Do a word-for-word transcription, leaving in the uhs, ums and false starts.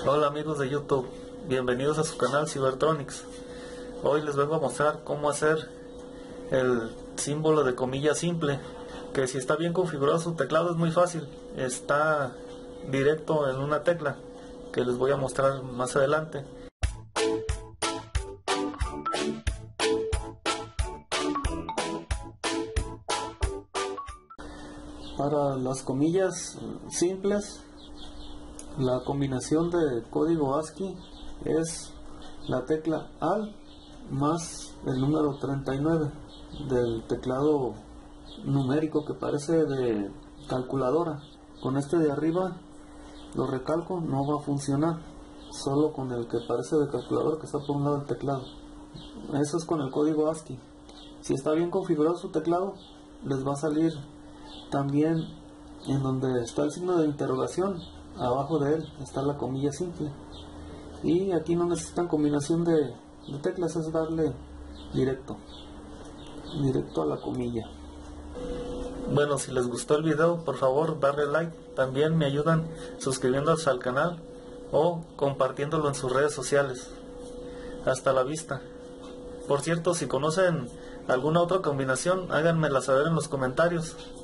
Hola amigos de YouTube, bienvenidos a su canal Cybertronics. Hoy les vengo a mostrar cómo hacer el símbolo de comilla simple, que si está bien configurado su teclado es muy fácil, está directo en una tecla que les voy a mostrar más adelante. Para las comillas simples, la combinación de código ASCII es la tecla Alt más el número treinta y nueve del teclado numérico que parece de calculadora. Con este de arriba lo recalco, no va a funcionar, solo con el que parece de calculadora que está por un lado del teclado. Eso es con el código ASCII. Si está bien configurado su teclado, les va a salir también en donde está el signo de interrogación. Abajo de él está la comilla simple, y aquí no necesitan combinación de, de teclas, es darle directo directo a la comilla. Bueno, si les gustó el video, por favor darle like, también me ayudan suscribiéndose al canal o compartiéndolo en sus redes sociales. Hasta la vista. Por cierto, si conocen alguna otra combinación, háganmela saber en los comentarios.